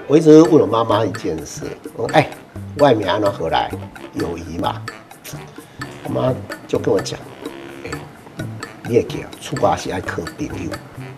我一直问我妈妈一件事，外面安怎何来？友谊嘛。我妈就跟我讲，你会记出国是爱靠朋友，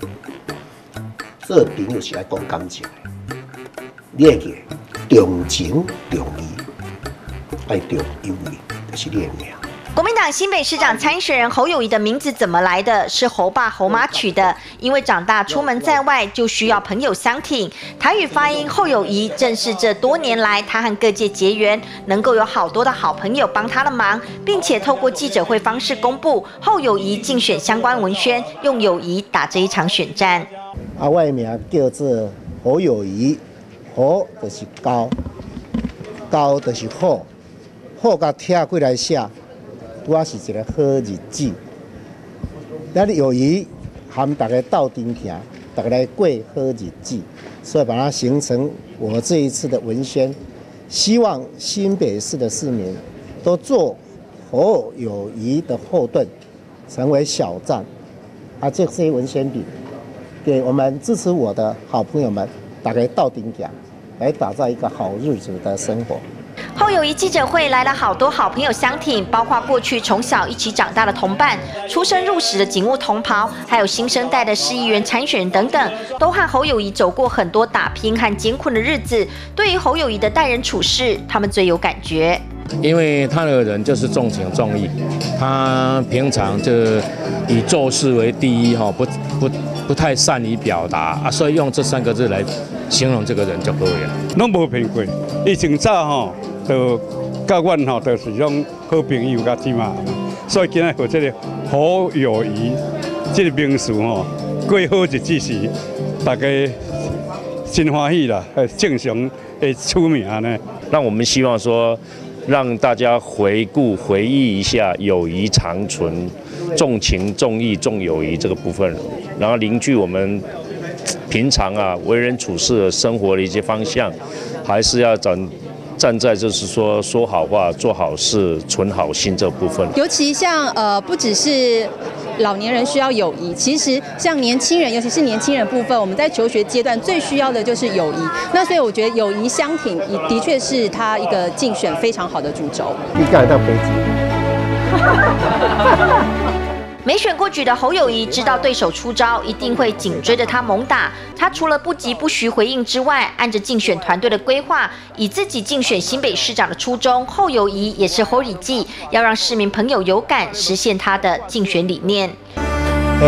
做朋友是爱讲感情的。你会记重情重义，爱重友谊，就是你的命。 国民党新北市长参选人侯友宜的名字怎么来的？是侯爸侯妈取的，因为长大出门在外就需要朋友相挺。台语发音后友宜，正是这多年来他和各界结缘，能够有好多的好朋友帮他的忙，并且透过记者会方式公布后友宜竞选相关文宣，用友谊打这一场选战。 我的名叫做侯友宜，侯就是高，高就是好，好甲贴过来写。我是一个好日子，咱友谊含大家斗阵行，大家来过好日子，所以把它形成我这一次的文宣，希望新北市的市民都做侯友谊的后盾，成为小站。这些文宣笔给我们支持我的好朋友们，大家斗阵行，来打造一个好日子的生活。 后友谊记者会来了好多好朋友相挺，包括过去从小一起长大的同伴、出生入死的警务同袍，还有新生代的市议员参选人等等，都和侯友宜走过很多打拼和艰困的日子。对于侯友宜的待人处事，他们最有感觉。 因为他的人就是重情重义，他平常就以做事为第一不太善于表达所以用这3个字来形容这个人就可以了。 拢无骗过，以前早就甲阮就是种好朋友甲姊妹，所以今日有这个好友谊这个名词过好日子时，大家真欢喜啦，正常会出名呢。 让我们希望说，让大家回忆一下友谊长存、重情重义重友谊这个部分，然后凝聚我们平常为人处事的生活的一些方向，还是要站在就是说好话、做好事、存好心这部分。 尤其像不只是老年人需要友谊，其实像年轻人，尤其是年轻人部分，我们在求学阶段最需要的就是友谊。那所以我觉得友谊相挺，的确是他一个竞选非常好的主轴。 你敢当飞机？ 没选过举的侯友宜知道对手出招，一定会紧追着他猛打。他除了不急不徐回应之外，按着竞选团队的规划，以自己竞选新北市长的初衷，侯友宜也是侯礼记，要让市民朋友有感，实现他的竞选理念。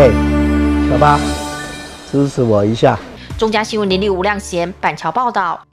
小八，支持我一下。 中嘉新闻林立吴亮贤板桥报道。